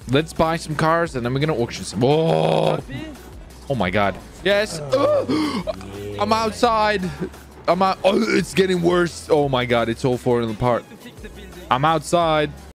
Let's buy some cars and then we're gonna auction some. Oh, oh my god. Yes. I'm outside. I'm out. Oh, it's getting worse. Oh my god, it's all falling apart. I'm outside.